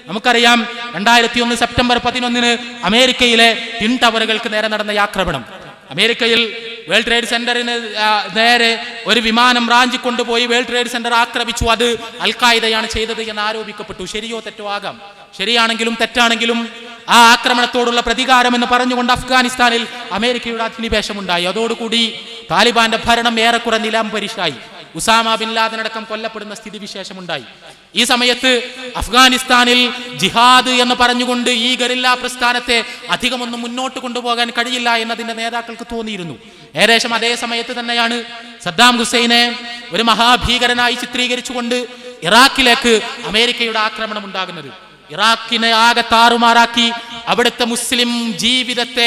നമുക്കറിയാം 2001 സെപ്റ്റംബർ 11 അമേരിക്കയിലെ ട്വിൻ ടവറുകൾക്ക് നേരെ നടന്ന ആക്രമണം. അമേരിക്കയിൽ വേൾഡ് ട്രേഡ് സെന്ററിന് നേരെ ഒരു വിമാനം റാഞ്ചി കൊണ്ടുപോയി വേൾഡ് ട്രേഡ് സെന്റർ ആക്രമിച്ചു. അത് അൽ ഖായിദയാണ് ചെയ്തത് എന്ന് ആരോപിക്കപ്പെട്ടു. ശരിയോ തെറ്റോ ആകാം. ശരിയാണെങ്കിലും തെറ്റാണെങ്കിലും ആ ആക്രമണത്തോടുള്ള പ്രതികാരം എന്ന് പറഞ്ഞുകൊണ്ട് അഫ്ഗാനിസ്ഥാനിൽ അമേരിക്കയുടെ അധിനിവേശമുണ്ടായി. അതോടുകൂടി താലിബാന്റെ ഭരണം ഏറെക്കുറെ നിലംപരിശായി. ഉസാമ ബിൻ ലാദൻ അടക്കം കൊല്ലപ്പെടുന്ന സ്ഥിതിവിശേഷമുണ്ടായി. ഈ സമയത്ത് അഫ്ഗാനിസ്ഥാനിൽ ജിഹാദ് എന്ന് പറഞ്ഞുകൊണ്ട് ഈ ഗറില്ലാ പ്രസ്ഥാനത്തെ അധികമൊന്നും മുന്നോട്ട് കൊണ്ടുപോകാൻ കഴിയില്ല എന്നതിന്റെ നേതാക്കൾക്ക് തോന്നിയിരുന്നു. ഏകദേശം അതേ സമയത്ത് തന്നെയാണ് സദ്ദാം ഹുസൈനെ ഒരു മഹാഭീകരനായി ചിത്രീകരിച്ചുകൊണ്ട് ഇറാഖിലേക്ക് അമേരിക്കയുടെ ആക്രമണം ഉണ്ടാകുന്നത്. ഇറാഖിനെ ആകെ താറുമാറാക്കി അവിടുത്തെ മുസ്ലിം ജീവിതത്തെ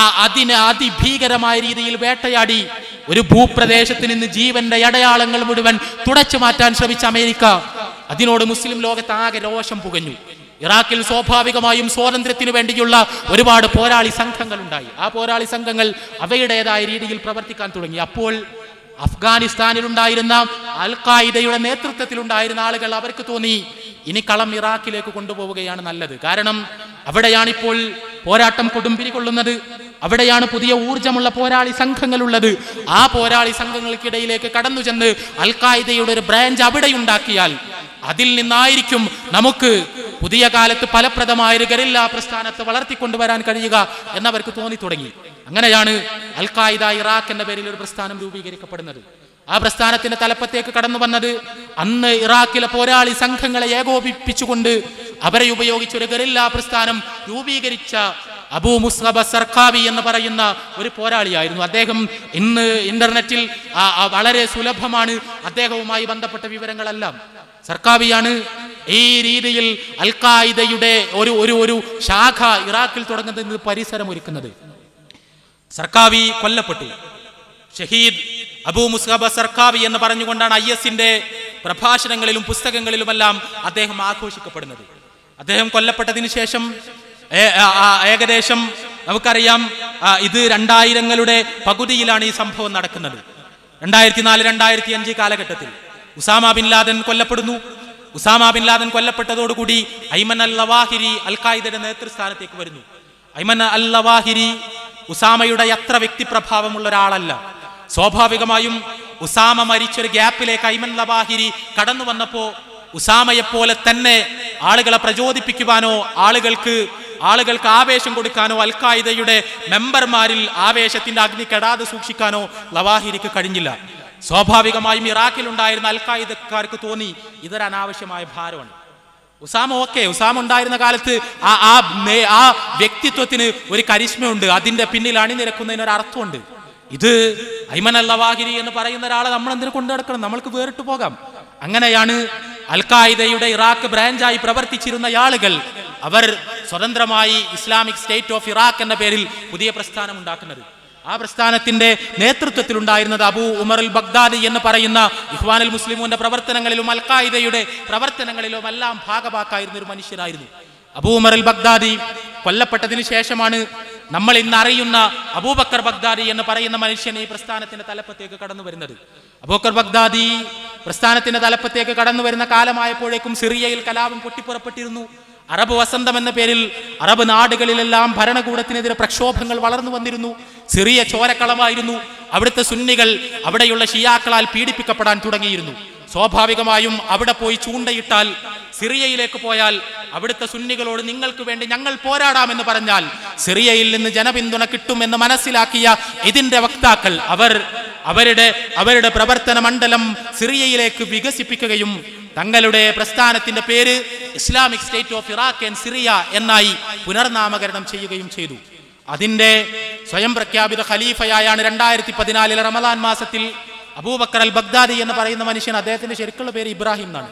അതിഭീകരമായ രീതിയിൽ വേട്ടയാടി ഒരു ഭൂപ്രദേശത്ത് നിന്ന് ജീവന്റെ അടയാളങ്ങൾ മുഴുവൻ തുടച്ചു മാറ്റാൻ ശ്രമിച്ച അമേരിക്ക അതിനോട് മുസ്ലിം ലോകത്ത് ആകെ രോഷം പുകഞ്ഞു. ഇറാഖിൽ സ്വാഭാവികമായും സ്വാതന്ത്ര്യത്തിന് വേണ്ടിയുള്ള ഒരുപാട് പോരാളി സംഘങ്ങൾ ഉണ്ടായി. ആ പോരാളി സംഘങ്ങൾ അവയുടേതായ രീതിയിൽ പ്രവർത്തിക്കാൻ തുടങ്ങി. അപ്പോൾ അഫ്ഗാനിസ്ഥാനിലുണ്ടായിരുന്ന അൽ ഖായിദയുടെ നേതൃത്വത്തിലുണ്ടായിരുന്ന ആളുകൾ അവർക്ക് തോന്നി ഇനി കളം ഇറാഖിലേക്ക് കൊണ്ടുപോവുകയാണ് നല്ലത്. കാരണം അവിടെയാണിപ്പോൾ പോരാട്ടം കൊടുമ്പിരി കൊള്ളുന്നത്. അവിടെയാണ് പുതിയ ഊർജമുള്ള പോരാളി സംഘങ്ങളുള്ളത്. ആ പോരാളി സംഘങ്ങൾക്കിടയിലേക്ക് കടന്നു ചെന്ന് അൽ ഖായിദയുടെ ഒരു ബ്രാഞ്ച് അവിടെ ഉണ്ടാക്കിയാൽ അതിൽ നിന്നായിരിക്കും നമുക്ക് പുതിയ കാലത്ത് ഫലപ്രദമായ ഒരു ഗറില്ലാ പ്രസ്ഥാനത്തെ വളർത്തിക്കൊണ്ടുവരാൻ കഴിയുക എന്നവർക്ക് തോന്നി തുടങ്ങി. അങ്ങനെയാണ് അൽ ഖായിദ ഇറാഖ് എന്ന പേരിൽ ഒരു പ്രസ്ഥാനം രൂപീകരിക്കപ്പെടുന്നത്. ആ പ്രസ്ഥാനത്തിന്റെ തലപ്പത്തേക്ക് കടന്നു വന്നത് അന്ന് ഇറാഖിലെ പോരാളി സംഘങ്ങളെ ഏകോപിപ്പിച്ചുകൊണ്ട് അവരെ ഉപയോഗിച്ച് ഒരു ഗറില്ലാ പ്രസ്ഥാനം രൂപീകരിച്ച അബൂ മുസ്അബ സർഖാവി എന്ന് പറയുന്ന ഒരു പോരാളിയായിരുന്നു. അദ്ദേഹം ഇന്ന് ഇന്റർനെറ്റിൽ വളരെ സുലഭമാണ് അദ്ദേഹവുമായി ബന്ധപ്പെട്ട വിവരങ്ങളെല്ലാം. സർഖാവിയാണ് ഈ രീതിയിൽ അൽ ഖായിദയുടെ ഒരു ശാഖ ഇറാഖിൽ തുടങ്ങുന്നതിന് പരിസരമൊരുക്കുന്നത്. സർഖാവി കൊല്ലപ്പെട്ടു. ഷഹീദ് അബൂ മുസ്അബ സർഖാവി എന്ന് പറഞ്ഞുകൊണ്ടാണ് IS-ന്റെ പ്രഭാഷണങ്ങളിലും പുസ്തകങ്ങളിലുമെല്ലാം അദ്ദേഹം ആഘോഷിക്കപ്പെടുന്നത്. അദ്ദേഹം കൊല്ലപ്പെട്ടതിന് ശേഷം ഏകദേശം നമുക്കറിയാം ഇത് 2000-ങ്ങളുടെ പകുതിയിലാണ് ഈ സംഭവം നടക്കുന്നത്. 2004-2005 കാലഘട്ടത്തിൽ ഉസാമ ബിൻ ലാദൻ കൊല്ലപ്പെടുന്നു. ഉസാമ ബിൻ ലാദൻ കൊല്ലപ്പെട്ടതോടുകൂടി ഐമൻ അൽ ലവാഹിരി അൽ ഖായിദയുടെ നേതൃസ്ഥാനത്തേക്ക് വരുന്നു. ഐമൻ അൽ ലവാഹിരി ഉസാമയുടെ അത്ര വ്യക്തിപ്രഭാവമുള്ള ഒരാളല്ല. സ്വാഭാവികമായും ഉസാമ മരിച്ചൊരു ഗ്യാപ്പിലേക്ക് ഐമൻ ലവാഹിരി കടന്നു വന്നപ്പോ ഉസാമയെപ്പോലെ തന്നെ ആളുകളെ പ്രചോദിപ്പിക്കുവാനോ ആളുകൾക്ക് ആവേശം കൊടുക്കാനോ അൽ ഖായിദയുടെ മെമ്പർമാരിൽ ആവേശത്തിന്റെ അഗ്നി കെടാതെ സൂക്ഷിക്കാനോ ലവാഹിരിക്ക് കഴിഞ്ഞില്ല. സ്വാഭാവികമായും ഇറാഖിൽ ഉണ്ടായിരുന്ന അൽ ഖായിദക്കാർക്ക് തോന്നി ഇതൊരു അനാവശ്യമായ ഭാരമാണ്. ഉസാമ ഉണ്ടായിരുന്ന കാലത്ത് ആ വ്യക്തിത്വത്തിന് ഒരു കരിഷ്മയുണ്ട്. അതിന്റെ പിന്നിൽ അണിനിരക്കുന്നതിന് ഒരു അർത്ഥമുണ്ട്. ഇത് ഐമൻ അൽ ലവാഹിരി എന്ന് പറയുന്ന ഒരാളെ നമ്മൾ എന്തിനു കൊണ്ടു നടക്കണം? നമ്മൾക്ക് വേറിട്ട് പോകാം. അങ്ങനെയാണ് അൽ ഖായിദയുടെ ഇറാഖ് ബ്രാഞ്ചായി പ്രവർത്തിച്ചിരുന്ന ആളുകൾ അവർ സ്വതന്ത്രമായി ഇസ്ലാമിക് സ്റ്റേറ്റ് ഓഫ് ഇറാഖ് എന്ന പേരിൽ പുതിയ പ്രസ്ഥാനം ഉണ്ടാക്കുന്നത്. ആ പ്രസ്ഥാനത്തിന്റെ നേതൃത്വത്തിലുണ്ടായിരുന്നത് അബൂ ഉമർ അൽ ബഗ്ദാദി എന്ന് പറയുന്ന ഇഖ്വാനുൽ മുസ്ലിമൂന്റെ പ്രവർത്തനങ്ങളിലും അൽ ഖായിദയുടെ പ്രവർത്തനങ്ങളിലും എല്ലാം ഭാഗഭാക്കായിരുന്ന ഒരു മനുഷ്യനായിരുന്നു. അബൂ ഉമർ അൽ ബഗ്ദാദി കൊല്ലപ്പെട്ടതിന് ശേഷമാണ് നമ്മൾ ഇന്ന് അറിയുന്ന അബൂബക്കർ ബഗ്ദാദി എന്ന് പറയുന്ന മനുഷ്യൻ ഈ പ്രസ്ഥാനത്തിന്റെ തലപ്പത്തേക്ക് കടന്നു വരുന്നത്. അബൂബക്കർ ബഗ്ദാദി പ്രസ്ഥാനത്തിന്റെ തലപ്പത്തേക്ക് കടന്നു വരുന്ന കാലമായപ്പോഴേക്കും സിറിയയിൽ കലാപം പൊട്ടിപ്പുറപ്പെട്ടിരുന്നു. അറബ് വസന്തം എന്ന പേരിൽ അറബ് നാടുകളിലെല്ലാം ഭരണകൂടത്തിനെതിരെ പ്രക്ഷോഭങ്ങൾ വളർന്നു വന്നിരുന്നു. സിറിയ ചോരക്കളമായിരുന്നു. അവിടുത്തെ സുന്നികൾ അവിടെയുള്ള ഷിയാക്കളാൽ പീഡിപ്പിക്കപ്പെടാൻ തുടങ്ങിയിരുന്നു. സ്വാഭാവികമായും അവിടെ പോയി ചൂണ്ടയിട്ടാൽ, സിറിയയിലേക്ക് പോയാൽ അവിടുത്തെ സുന്നികളോട് നിങ്ങൾക്ക് വേണ്ടി ഞങ്ങൾ പോരാടാമെന്ന് പറഞ്ഞാൽ സിറിയയിൽ നിന്ന് ജനപിന്തുണ കിട്ടുമെന്ന് മനസ്സിലാക്കിയ ഇതിന്റെ വക്താക്കൾ അവരുടെ പ്രവർത്തന മണ്ഡലം സിറിയയിലേക്ക് വികസിപ്പിക്കുകയും തങ്ങളുടെ പ്രസ്ഥാനത്തിന്റെ പേര് Islamic State of Iraq and Syria എന്നായി പുനർനാമകരണം ചെയ്യുകയും ചെയ്തു. അതിന്റെ സ്വയം പ്രഖ്യാപിത ഖലീഫയായാണ് 2014 റമദാൻ മാസത്തിൽ അബൂബക്കർ അൽ ബഗ്ദാദി എന്ന് പറയുന്ന മനുഷ്യൻ. അദ്ദേഹത്തിന്റെ ശരിക്കുള്ള പേര് ഇബ്രാഹിം എന്നാണ്.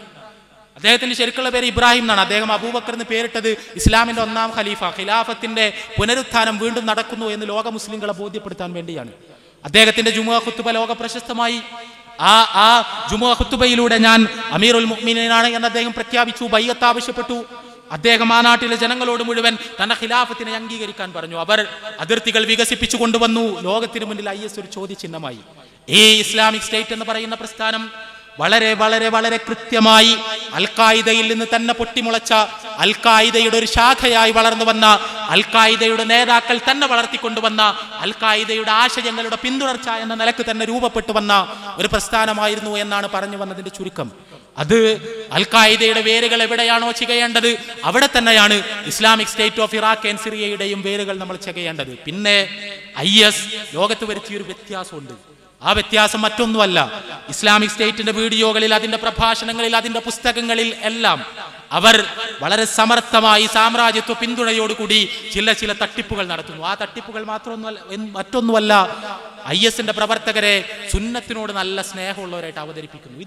അദ്ദേഹം അബൂബക്കർ എന്ന് പേരിട്ടത് ഇസ്ലാമിന്റെ ഒന്നാം ഖലീഫ, ഖിലാഫത്തിന്റെ പുനരുത്ഥാനം വീണ്ടും നടക്കുന്നു എന്ന് ലോക മുസ്ലിങ്ങളെ ബോധ്യപ്പെടുത്താൻ വേണ്ടിയാണ്. അദ്ദേഹത്തിന്റെ ജുമുഅ ഖുത്ബ ലോക പ്രശസ്തമായി. ആ ജുമുഅ ഖുത്ബയിലൂടെ ഞാൻ അമീറുൽ മുഅ്മിനീനാണ് എന്ന് അദ്ദേഹം പ്രഖ്യാപിച്ചു, ബൈഅത്ത് ആവശ്യപ്പെട്ടു. അദ്ദേഹം ആ നാട്ടിലെ ജനങ്ങളോട് മുഴുവൻ തന്റെ ഖിലാഫത്തിനെ അംഗീകരിക്കാൻ പറഞ്ഞു. അവർ അതിർത്തികൾ വികസിപ്പിച്ചു കൊണ്ടുവന്നു. ലോകത്തിന് മുന്നിൽ IS ഒരു ചോദ്യചിഹ്നമായി. ഈ ഇസ്ലാമിക് സ്റ്റേറ്റ് എന്ന് പറയുന്ന പ്രസ്ഥാനം വളരെ വളരെ വളരെ കൃത്യമായി അൽ-ഖായിദയിൽ നിന്ന് തന്നെ പൊട്ടിമുളച്ച, അൽ-ഖായിദയുടെ ഒരു ശാഖയായി വളർന്നു വന്ന, അൽ-ഖായിദയുടെ നേതാക്കൾ തന്നെ വളർത്തിക്കൊണ്ടുവന്ന, അൽ-ഖായിദയുടെ ആശയങ്ങളുടെ പിന്തുടർച്ച എന്ന നിലക്ക് തന്നെ രൂപപ്പെട്ടു വന്ന ഒരു പ്രസ്ഥാനമായിരുന്നു എന്നാണ് പറഞ്ഞു വന്നതിന്റെ ചുരുക്കം. അത് അൽ-ഖായിദയുടെ വേരുകൾ എവിടെയാണോ ചികയേണ്ടത് അവിടെ തന്നെയാണ് Islamic State of Iraq and സിറിയയുടെയും വേരുകൾ നമ്മൾ ചികയേണ്ടത്. പിന്നെ IS ലോകത്ത് വരുത്തിയൊരു വ്യത്യാസമുണ്ട്. ആ വ്യത്യാസം മറ്റൊന്നുമല്ല, ഇസ്ലാമിക് സ്റ്റേറ്റിന്റെ വീഡിയോകളിൽ, അതിന്റെ പ്രഭാഷണങ്ങളിൽ, അതിന്റെ പുസ്തകങ്ങളിൽ എല്ലാം അവർ വളരെ സമർത്ഥമായി സാമ്രാജ്യത്വ പിന്തുണയോടുകൂടി ചില തട്ടിപ്പുകൾ നടത്തുന്നു. ആ തട്ടിപ്പുകൾ മറ്റൊന്നുമല്ല, ISന്റെ പ്രവർത്തകരെ സുന്നത്തിനോട് നല്ല സ്നേഹമുള്ളവരായിട്ട് അവതരിപ്പിക്കുന്നു.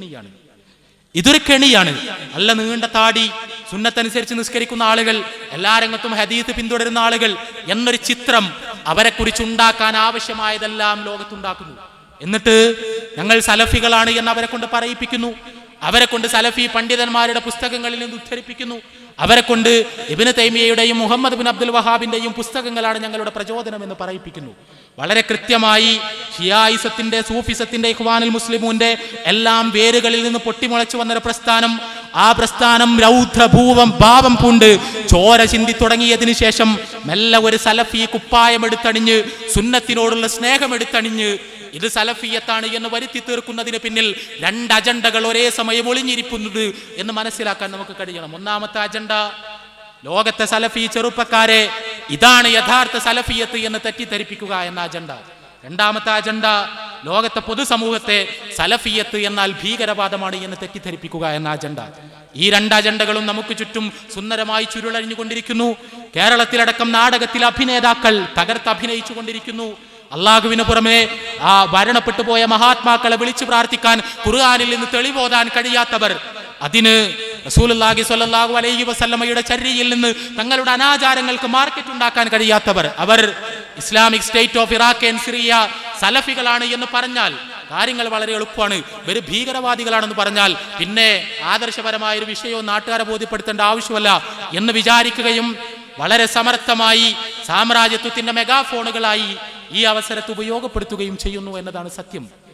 ഇതൊരു കെണിയാണ്. നല്ല നീണ്ട താടി, സുന്നത്തനുസരിച്ച് നിസ്കരിക്കുന്ന ആളുകൾ, എല്ലാ രംഗത്തും ഹദീസ് പിന്തുടരുന്ന ആളുകൾ എന്നൊരു ചിത്രം അവരെ കുറിച്ചുണ്ടാക്കാൻ ആവശ്യമായതെല്ലാം ലോകത്തുണ്ടാക്കുന്നു. എന്നിട്ട് ഞങ്ങൾ സലഫികളാണ് എന്ന് അവരെ കൊണ്ട് പറയിപ്പിക്കുന്നു. അവരെ കൊണ്ട് സലഫി പണ്ഡിതന്മാരുടെ പുസ്തകങ്ങളിൽ നിന്ന് ഉദ്ധരിപ്പിക്കുന്നു. അവരെ കൊണ്ട് ഇബ്നു തൈമിയയുടെയും മുഹമ്മദ് ബിൻ അബ്ദുൽ വഹാബിന്റെയും പുസ്തകങ്ങളാണ് ഞങ്ങളുടെ പ്രചോദനം എന്ന് പറയിപ്പിക്കുന്നു. വളരെ കൃത്യമായി ഷിയായിസത്തിന്റെ, സൂഫിസത്തിന്റെ, ഇഖ്വാനുൽ മുസ്ലിമൂന്റെ എല്ലാം വേരുകളിൽ നിന്ന് പൊട്ടിമുളച്ചു വന്നൊരു പ്രസ്ഥാനം. ആ പ്രസ്ഥാനം ഭാവം പൂണ്ട് ചോര ചിന്തി തുടങ്ങിയതിനു ശേഷം മെല്ലെ ഒരു സലഫി കുപ്പായം എടുത്തണിഞ്ഞ്, സുന്നത്തിനോടുള്ള സ്നേഹം എടുത്തണിഞ്ഞ്, ഇത് സലഫിയത്താണ് എന്ന് വരുത്തി തീർക്കുന്നതിന് പിന്നിൽ 2 അജണ്ടകൾ ഒരേ സമയം ഒളിഞ്ഞിരിക്കുന്നത് എന്ന് മനസ്സിലാക്കാൻ നമുക്ക് കഴിയണം. ഒന്നാമത്തെ അജണ്ട, ലോകത്തെ സലഫി ചെറുപ്പക്കാരെ ഇതാണ് യഥാർത്ഥ സലഫിയത്ത് എന്ന് തെറ്റിദ്ധരിപ്പിക്കുക എന്ന അജണ്ട. രണ്ടാമത്തെ അജണ്ട, ലോകത്തെ പൊതുസമൂഹത്തെ സലഫിയത്ത് എന്നാൽ ഭീകരവാദമാണ് എന്ന് തെറ്റിദ്ധരിപ്പിക്കുക എന്ന അജണ്ട. ഈ 2 അജണ്ടകളും നമുക്ക് ചുറ്റും സുന്ദരമായി ചുരുളഴിഞ്ഞുകൊണ്ടിരിക്കുന്നു. കേരളത്തിലടക്കം നാടകത്തിൽ അഭിനേതാക്കൾ തകർത്തഭിനയിച്ചു കൊണ്ടിരിക്കുന്നു. അള്ളാഹുവിന് പുറമെ ആ മരണപ്പെട്ടു പോയ മഹാത്മാക്കളെ വിളിച്ചു പ്രാർത്ഥിക്കാൻ ഖുർആനിൽ നിന്ന് തെളിവോതാൻ കഴിയാത്തവർ, അതിന് റസൂലുള്ളാഹി സ്വല്ലല്ലാഹു അലൈഹി വസല്ലമയുടെ ചര്യയിൽ നിന്ന് തങ്ങളുടെ അനാചാരങ്ങൾക്ക് മാർക്കറ്റ് ഉണ്ടാക്കാൻ കഴിയാത്തവർ, അവർ Islamic State of Iraq and Syria സലഫികളാണ് എന്ന് പറഞ്ഞാൽ കാര്യങ്ങൾ വളരെ എളുപ്പമാണ്. ഇവര് ഭീകരവാദികളാണെന്ന് പറഞ്ഞാൽ പിന്നെ ആദർശപരമായ ഒരു വിഷയവും നാട്ടുകാരെ ബോധ്യപ്പെടുത്തേണ്ട ആവശ്യമല്ല എന്ന് വിചാരിക്കുകയും വളരെ സമർത്ഥമായി സാമ്രാജ്യത്വത്തിന്റെ മെഗാഫോണുകളായി ഈ അവസരത്തെ ഉപയോഗപ്പെടുത്തുകയും ചെയ്യുന്നു എന്നതാണ് സത്യം.